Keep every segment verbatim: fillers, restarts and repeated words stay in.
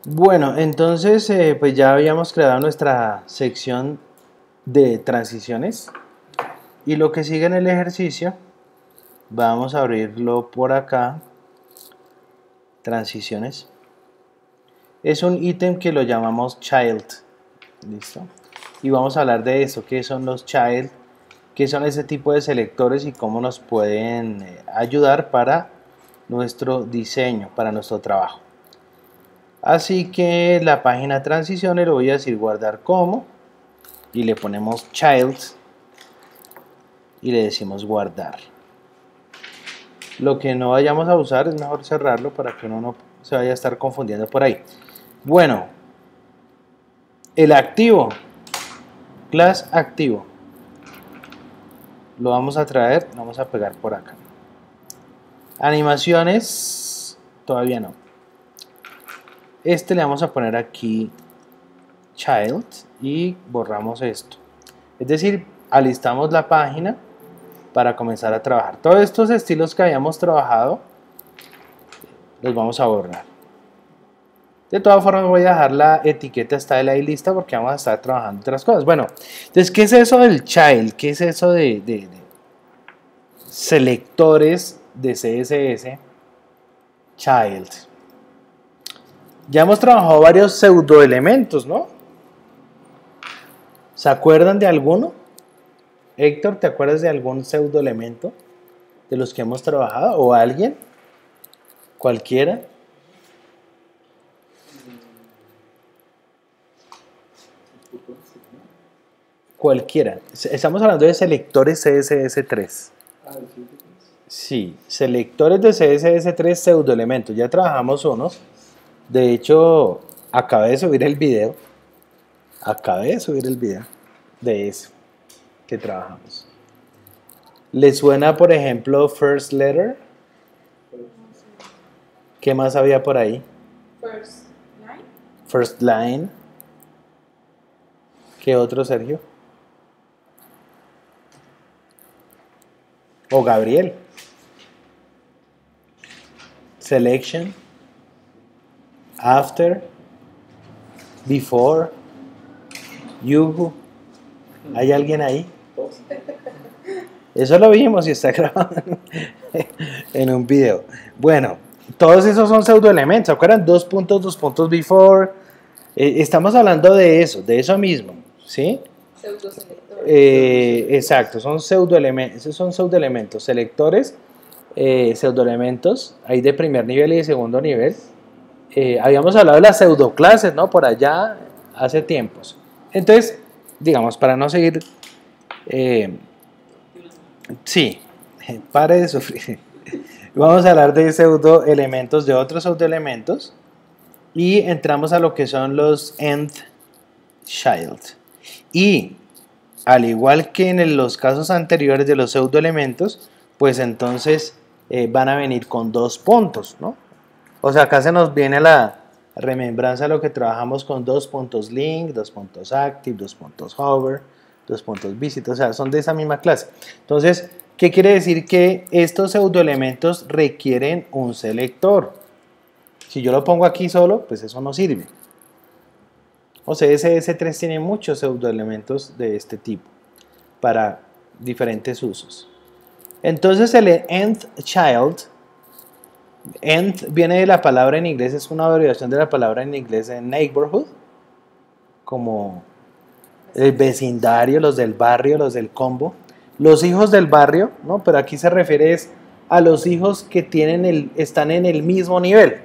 Bueno, entonces eh, pues ya habíamos creado nuestra sección de transiciones y lo que sigue en el ejercicio, vamos a abrirlo por acá, transiciones, es un ítem que lo llamamos child, ¿listo? Y vamos a hablar de eso, qué son los child, qué son ese tipo de selectores y cómo nos pueden eh, ayudar para nuestro diseño, para nuestro trabajo. Así que la página transiciones lo voy a decir guardar como y le ponemos child y le decimos guardar. Lo que no vayamos a usar es mejor cerrarlo para que uno no se vaya a estar confundiendo por ahí. Bueno, el activo, class activo, lo vamos a traer, lo vamos a pegar por acá. Animaciones, todavía no. Este le vamos a poner aquí child y borramos esto. Es decir, alistamos la página para comenzar a trabajar. Todos estos estilos que habíamos trabajado los vamos a borrar. De todas formas voy a dejar la etiqueta hasta de la lista porque vamos a estar trabajando otras cosas. Bueno, entonces, ¿qué es eso del child? ¿Qué es eso de, de, de selectores de C S S? Child. Ya hemos trabajado varios pseudoelementos, ¿no? ¿Se acuerdan de alguno? Héctor, ¿te acuerdas de algún pseudoelemento de los que hemos trabajado? ¿O alguien? ¿Cualquiera? Cualquiera. Estamos hablando de selectores C S S tres. Sí, selectores de C S S tres pseudoelementos. Ya trabajamos unos. De hecho, acabé de subir el video. Acabé de subir el video de eso que trabajamos. ¿Les suena, por ejemplo, first letter? ¿Qué más había por ahí? First line. First line. ¿Qué otro, Sergio? O Gabriel. Selection. After. Before. You. ¿Hay alguien ahí? Eso lo vimos y está grabado en un video. Bueno, todos esos son pseudoelementos. ¿Se acuerdan? Dos puntos, dos puntos before. Eh, estamos hablando de eso, de eso mismo, ¿sí? Pseudoselectores. Eh, exacto, son pseudoelementos, esos son pseudoelementos, selectores, eh, pseudoelementos, hay de primer nivel y de segundo nivel. Eh, habíamos hablado de las pseudoclases, ¿no? Por allá hace tiempos. Entonces, digamos, para no seguir, eh, sí, pare de sufrir. Vamos a hablar de pseudoelementos, de otros pseudoelementos, y entramos a lo que son los nth child. Y al igual que en los casos anteriores de los pseudoelementos, pues entonces eh, van a venir con dos puntos, ¿no? O sea, acá se nos viene la remembranza de lo que trabajamos con dos puntos link, dos puntos active, dos puntos hover, dos puntos visit, o sea, son de esa misma clase. Entonces, ¿qué quiere decir? Que estos pseudoelementos requieren un selector. Si yo lo pongo aquí solo, pues eso no sirve. O C S S tres tiene muchos pseudoelementos de este tipo para diferentes usos. Entonces el nth child, nth viene de la palabra en inglés, es una abreviación de la palabra en inglés en neighborhood, como el vecindario, los del barrio, los del combo. Los hijos del barrio, ¿no? Pero aquí se refiere es a los hijos que tienen el, están en el mismo nivel.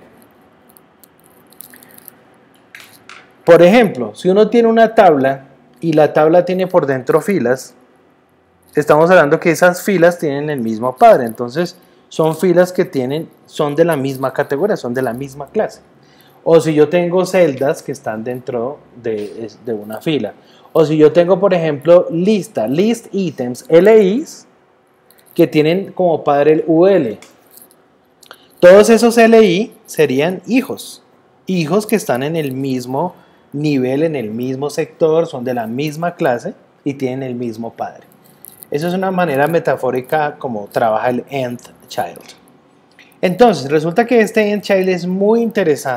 Por ejemplo, si uno tiene una tabla y la tabla tiene por dentro filas, estamos hablando que esas filas tienen el mismo padre, entonces son filas que tienen, son de la misma categoría, son de la misma clase. O si yo tengo celdas que están dentro de, de una fila, o si yo tengo, por ejemplo, lista, list items, L Is, que tienen como padre el U L. Todos esos L I serían hijos, hijos que están en el mismo nivel, en el mismo sector, son de la misma clase y tienen el mismo padre. Eso es una manera metafórica como trabaja el nth child. Entonces, resulta que este nth child es muy interesante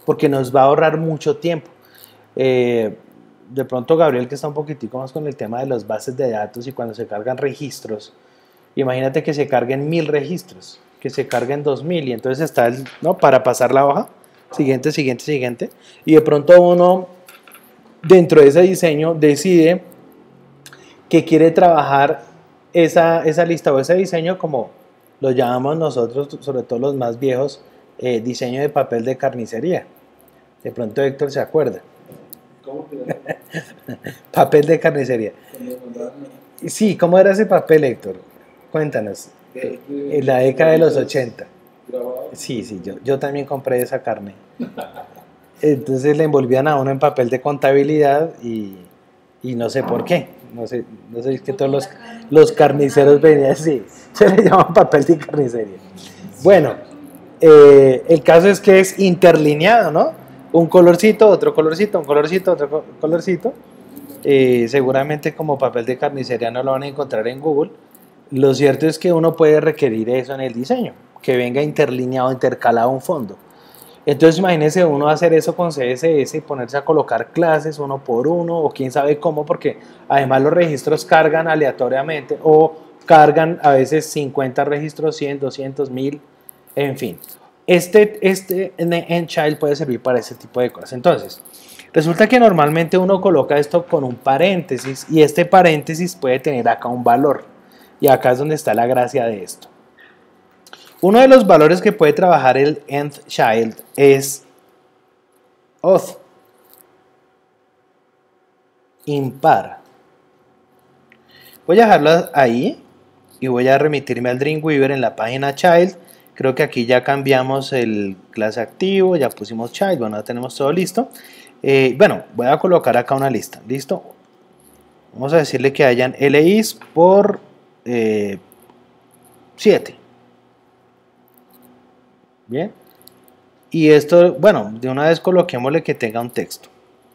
porque nos va a ahorrar mucho tiempo. Eh, de pronto Gabriel, que está un poquitico más con el tema de las bases de datos y cuando se cargan registros, imagínate que se carguen mil registros, que se carguen dos mil y entonces está el, ¿no? Para pasar la hoja, siguiente, siguiente, siguiente, y de pronto uno dentro de ese diseño decide que quiere trabajar esa, esa lista o ese diseño como lo llamamos nosotros, sobre todo los más viejos, eh, diseño de papel de carnicería. De pronto Héctor se acuerda. ¿Cómo que Papel de carnicería. Sí, ¿cómo era ese papel, Héctor? Cuéntanos. En la década de los ochenta. Sí, sí, yo, yo también compré esa carne. Entonces le envolvían a uno en papel de contabilidad y, y no sé por qué. No sé, no sé, es que todos los, los carniceros venían así. Se le llaman papel de carnicería. Bueno, eh, el caso es que es interlineado, ¿no? Un colorcito, otro colorcito, un colorcito, otro colorcito. Eh, seguramente como papel de carnicería no lo van a encontrar en Google. Lo cierto es que uno puede requerir eso en el diseño, que venga interlineado, intercalado un fondo. Entonces imagínese uno hacer eso con C S S y ponerse a colocar clases uno por uno o quién sabe cómo, porque además los registros cargan aleatoriamente o cargan a veces cincuenta registros, cien, doscientos, mil, en fin. Este, este Endchild puede servir para ese tipo de cosas. Entonces, resulta que normalmente uno coloca esto con un paréntesis y este paréntesis puede tener acá un valor. Y acá es donde está la gracia de esto. Uno de los valores que puede trabajar el Endchild es odd, impar. Voy a dejarlo ahí y voy a remitirme al Dreamweaver en la página child. Creo que aquí ya cambiamos el clase activo, ya pusimos child, bueno, ya tenemos todo listo. Eh, bueno, voy a colocar acá una lista, ¿listo? Vamos a decirle que hayan L Is por eh, siete. Bien. Y esto, bueno, de una vez coloquémosle que tenga un texto.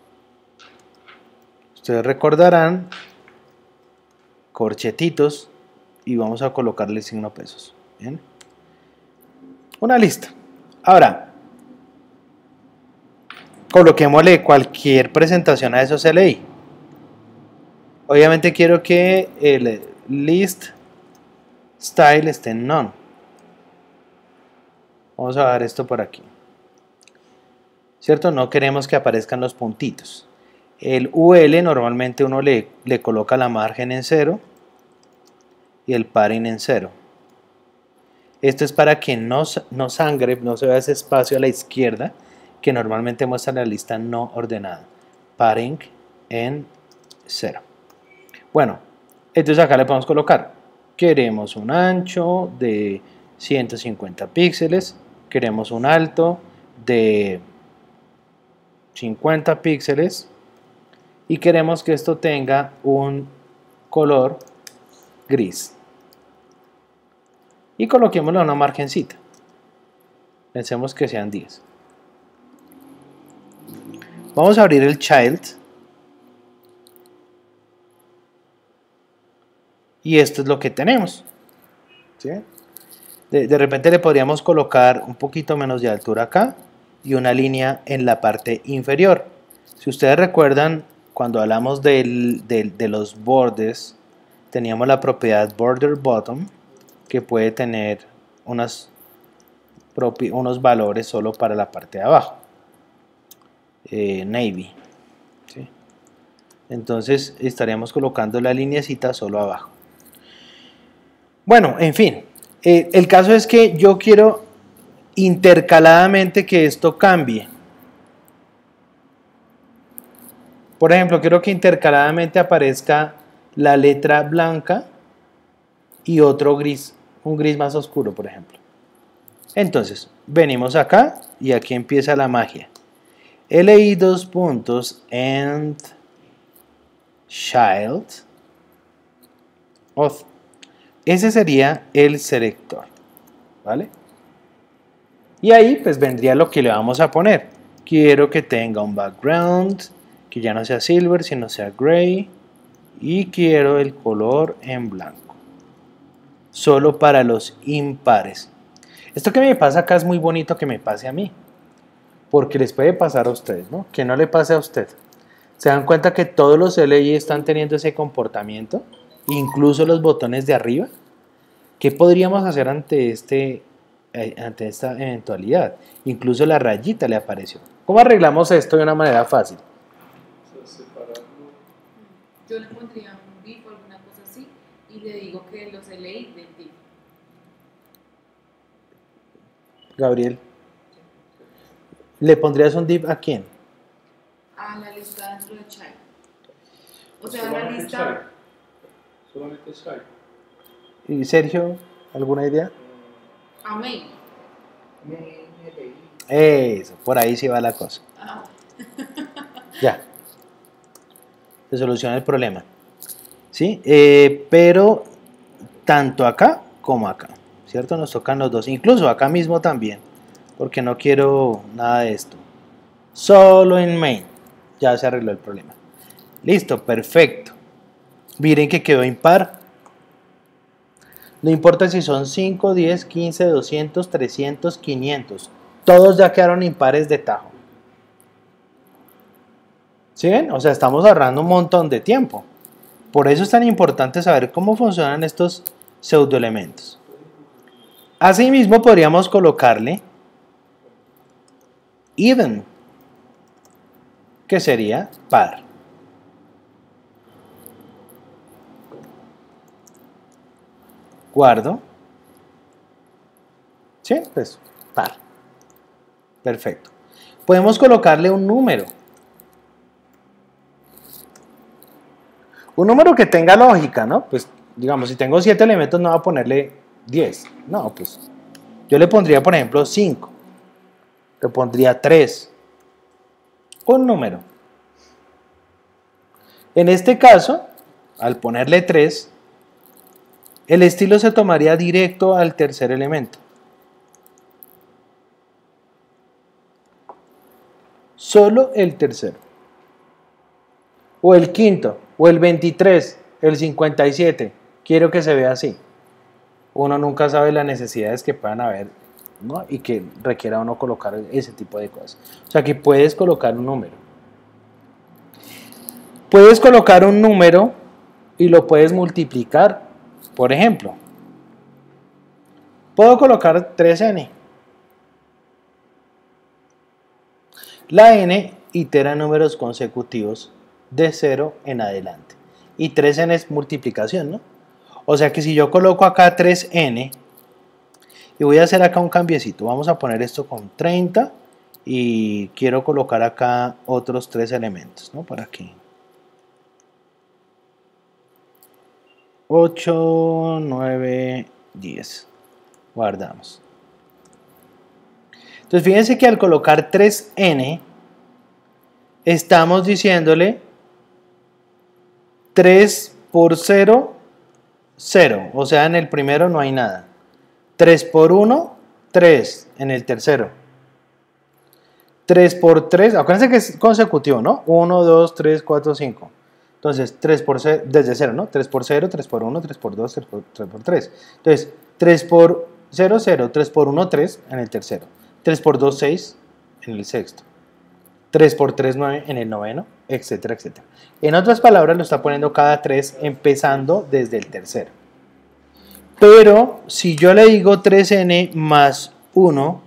Ustedes recordarán, corchetitos, y vamos a colocarle signo pesos. Bien. Una lista. Ahora, coloquémosle cualquier presentación a esos L I. Obviamente quiero que el list style esté en none. Vamos a dar esto por aquí. ¿Cierto? No queremos que aparezcan los puntitos. El U L normalmente uno le, le coloca la margen en cero y el padding en cero. Esto es para que no, no sangre, no se vea ese espacio a la izquierda que normalmente muestra la lista no ordenada. Padding en cero. Bueno, entonces acá le podemos colocar. Queremos un ancho de ciento cincuenta píxeles. Queremos un alto de cincuenta píxeles. Y queremos que esto tenga un color gris. Y coloquémosle una margencita. Pensemos que sean diez. Vamos a abrir el child. Y esto es lo que tenemos. ¿Sí? De, de repente le podríamos colocar un poquito menos de altura acá y una línea en la parte inferior. Si ustedes recuerdan, cuando hablamos del, del, de los bordes, teníamos la propiedad border bottom, que puede tener unas, unos valores solo para la parte de abajo. Eh, navy. ¿Sí? Entonces estaríamos colocando la lineecita solo abajo. Bueno, en fin, eh, el caso es que yo quiero intercaladamente que esto cambie. Por ejemplo, quiero que intercaladamente aparezca la letra blanca y otro gris, un gris más oscuro, por ejemplo. Entonces, venimos acá y aquí empieza la magia. Li dos puntos and child of. Ese sería el selector, ¿vale? Y ahí pues vendría lo que le vamos a poner. Quiero que tenga un background, que ya no sea silver, sino sea gray. Y quiero el color en blanco. Solo para los impares. Esto que me pasa acá es muy bonito que me pase a mí. porque les puede pasar a ustedes, ¿no? Que no le pase a usted. ¿Se dan cuenta que todos los L I están teniendo ese comportamiento? Incluso los botones de arriba. ¿Qué podríamos hacer ante, este, eh, ante esta eventualidad? Incluso la rayita le apareció. ¿Cómo arreglamos esto de una manera fácil? Yo le pondría un div o alguna cosa así y le digo que los L I del div. Gabriel, ¿le pondrías un div a quién? A la lista dentro de child. O sea, la lista. Solamente child. ¿Y Sergio, alguna idea? A main. Eso, por ahí sí va la cosa. Ah. Ya. Se soluciona el problema. ¿Sí? Eh, pero tanto acá como acá, ¿cierto? Nos tocan los dos. Incluso acá mismo también, porque no quiero nada de esto. Solo en main. Ya se arregló el problema. Listo, perfecto. Miren que quedó impar. No importa si son cinco, diez, quince, doscientos, trescientos, quinientos. Todos ya quedaron impares de tajo. ¿Sí ven? O sea, estamos ahorrando un montón de tiempo. Por eso es tan importante saber cómo funcionan estos pseudoelementos. Asimismo, podríamos colocarle even, que sería par. Guardo. ¿Sí? Pues par. Perfecto. Podemos colocarle un número. Un número que tenga lógica, ¿no? Pues, digamos, si tengo siete elementos, no voy a ponerle diez. No, pues, yo le pondría, por ejemplo, cinco. Le pondría tres. Un número. En este caso, al ponerle tres, el estilo se tomaría directo al tercer elemento. Solo el tercero. O el quinto, o el veintitrés, el cincuenta y siete. Quiero que se vea así. Uno nunca sabe las necesidades que puedan haber, ¿no? Y que requiera uno colocar ese tipo de cosas. O sea, que puedes colocar un número. Puedes colocar un número y lo puedes multiplicar. Por ejemplo, puedo colocar tres ene. La n itera números consecutivos de cero en adelante. Y tres ene es multiplicación, ¿no? O sea que si yo coloco acá tres ene y voy a hacer acá un cambiecito, vamos a poner esto con treinta y quiero colocar acá otros tres elementos, ¿no? Por aquí. ocho, nueve, diez. Guardamos. Entonces fíjense que al colocar tres ene estamos diciéndole tres por cero, cero. O sea, en el primero no hay nada. tres por uno, tres en el tercero. tres por tres, acuérdense que es consecutivo, ¿no? uno, dos, tres, cuatro, cinco. Entonces, tres por cero, desde cero, ¿no? tres por cero, tres por uno, tres por dos, tres por tres. Entonces, tres por cero, cero, tres por uno, tres en el tercero. tres por dos, seis en el sexto. tres por tres, nueve en el noveno, etcétera, etcétera. En otras palabras, lo está poniendo cada tres empezando desde el tercero. Pero, si yo le digo tres ene más uno,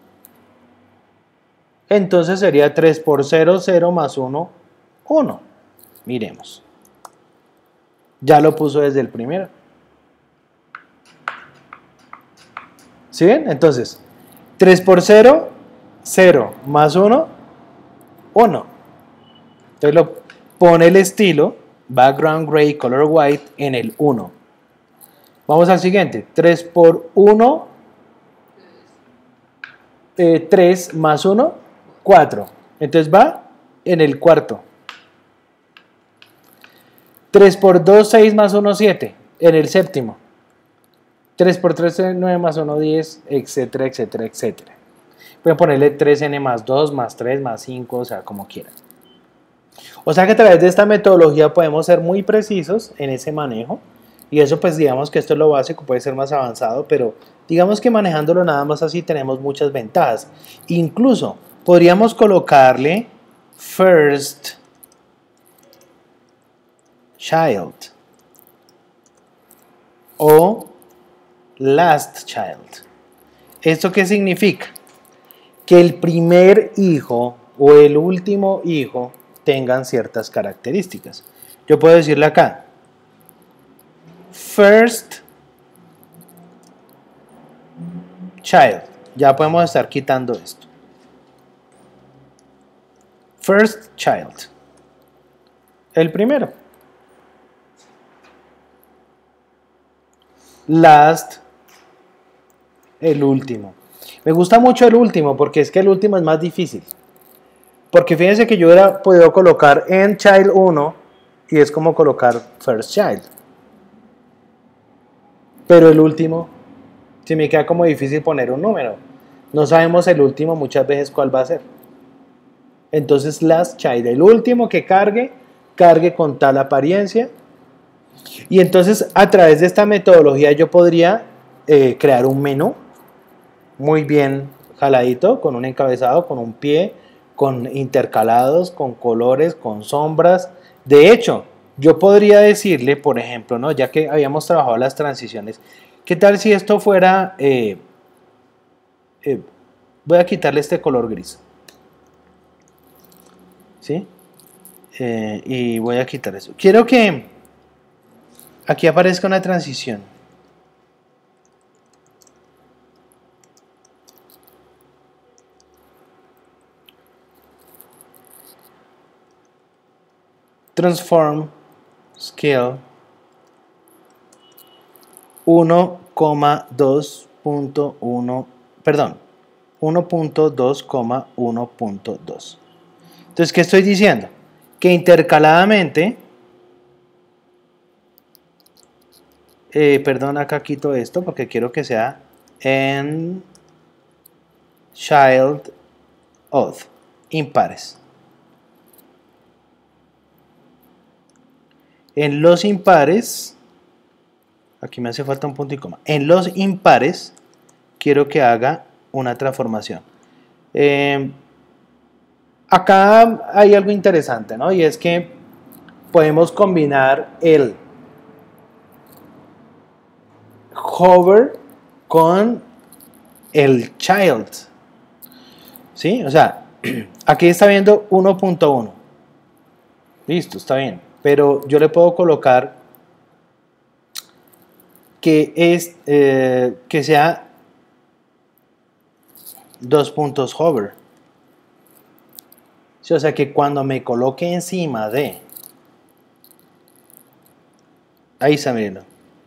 entonces sería tres por cero, cero más uno, uno. Miremos. Ya lo puso desde el primero. ¿Sí ven? Entonces, tres por cero, cero más uno, uno. Entonces lo pone el estilo background gray, color white en el uno. Vamos al siguiente. tres por uno, eh, tres más uno, cuatro. Entonces va en el cuarto. tres por dos, seis más uno, siete. En el séptimo. tres por tres, nueve más uno, diez, etcétera, etcétera, etcétera. Pueden ponerle tres ene más dos, más tres, más cinco, o sea, como quieran. O sea que a través de esta metodología podemos ser muy precisos en ese manejo. Y eso pues digamos que esto es lo básico, puede ser más avanzado, pero digamos que manejándolo nada más así tenemos muchas ventajas. Incluso podríamos colocarle first child o last child. ¿Esto qué significa? Que el primer hijo o el último hijo tengan ciertas características. Yo puedo decirle acá, first child. Ya podemos estar quitando esto. First child. El primero. Last. El último. Me gusta mucho el último porque es que el último es más difícil. Porque fíjense que yo hubiera podido colocar en child uno y es como colocar first child. Pero el último, si me queda como difícil poner un número. No sabemos el último muchas veces cuál va a ser. Entonces last child, el último que cargue, cargue con tal apariencia. Y entonces a través de esta metodología yo podría eh, crear un menú muy bien jaladito, con un encabezado, con un pie, con intercalados, con colores, con sombras. De hecho, yo podría decirle, por ejemplo, ¿no? Ya que habíamos trabajado las transiciones, ¿qué tal si esto fuera, eh, eh, voy a quitarle este color gris, ¿sí? Eh, y voy a quitar eso. Quiero que aquí aparezca una transición. Transform Scale uno coma dos punto uno, perdón, uno punto dos coma uno punto dos. Entonces, ¿qué estoy diciendo? Que intercaladamente, eh, perdón, acá quito esto porque quiero que sea en child of impares. En los impares, aquí me hace falta un punto y coma. En los impares quiero que haga una transformación. Eh, acá hay algo interesante, ¿no? Y es que podemos combinar el hover con el child. ¿Sí? O sea, aquí está viendo uno punto uno. Listo, está bien. Pero yo le puedo colocar que, es, eh, que sea dos puntos hover. Sí, o sea que cuando me coloque encima de... Ahí está, miren.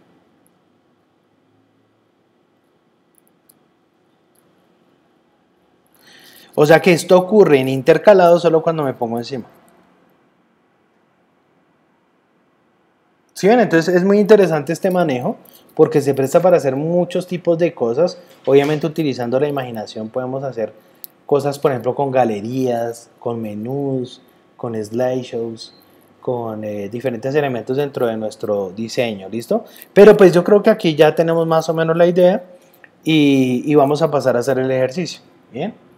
O sea que esto ocurre en intercalado solo cuando me pongo encima. ¿Sí ven? Entonces es muy interesante este manejo porque se presta para hacer muchos tipos de cosas. Obviamente utilizando la imaginación podemos hacer cosas, por ejemplo, con galerías, con menús, con slideshows, con eh, diferentes elementos dentro de nuestro diseño, ¿listo? Pero pues yo creo que aquí ya tenemos más o menos la idea y, y vamos a pasar a hacer el ejercicio, ¿bien?